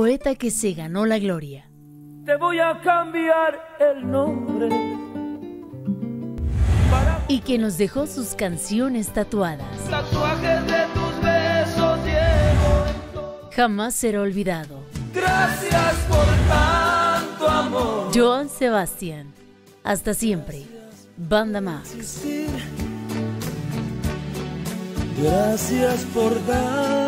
poeta que se ganó la gloria. Te voy a cambiar el nombre. Y que nos dejó sus canciones tatuadas. Tatuajes de tus besos llevo. Jamás será olvidado. Gracias por tanto amor. Joan Sebastián. Hasta siempre. Banda Max. Gracias por dar